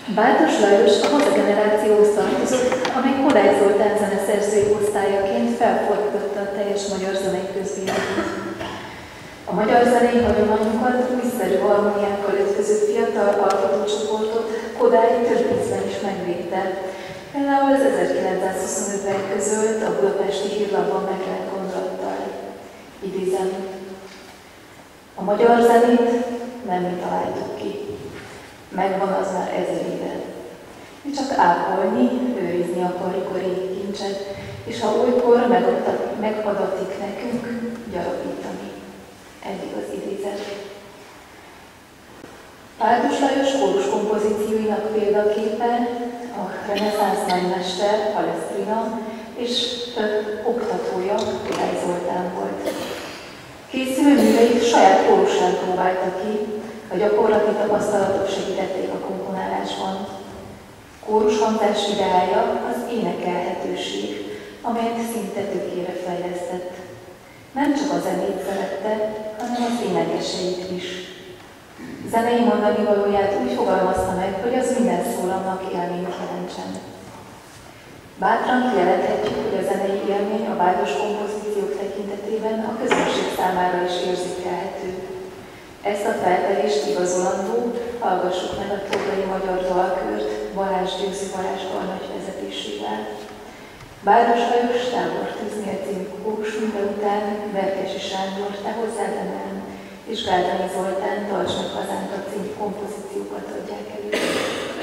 Báthos Lajos a hazagenerációhoz tartozott, amely Kodály Zoltán zeneszerzői osztályaként felfordította a teljes magyar zenei közvilágot. A magyar zenei hagyományokat újszerű harmóniákkal ötvöző fiatal alkotócsoportot Kodály több ízben is megvédte. Például az 1925-ben közölt a Budapesti Hírlapban megjelent gondolattal. Idézem: a magyar zenét nem mi találtuk ki. Megvan az már 1000 éve. Mi csak ápolni, őrizni akarjuk a régi kincset, és ha olykor megadatik nekünk, gyarapítani. Eddig az idézet. Báthos Lajos kórus kompozícióinak példaképe a reneszánsz nagymester Palestrina és oktatója Kodály Zoltán volt. Készülő műveit saját kórusán próbálta ki, a gyakorlati tapasztalatok segítették a komponálásban. Kórus hangzás ideája az énekelhetőség, amelyet szinte tökére fejlesztett. Nem csak a zenét szerette, hanem az énekeseit is. Zenei mondani valóját úgy fogalmazta meg, hogy az minden szólamnak élményt jelentsen. Bátran kijelenthetjük, hogy a zenei élmény a báthos kompozíciók tekintetében a közönség számára is érzékelhető. Ezt a feltevést igazolandó, hallgassuk meg a Tolgai Magyar Dalkört Balázs Győző Balázs karnagy vezetésével. Báthos Lajos Tábortűznél című kórusműve után Verkesi Sándor Te hozzád emelem és Gárdonyi Zoltán Tarts meg hazánkat című kompozíciókat adják elő.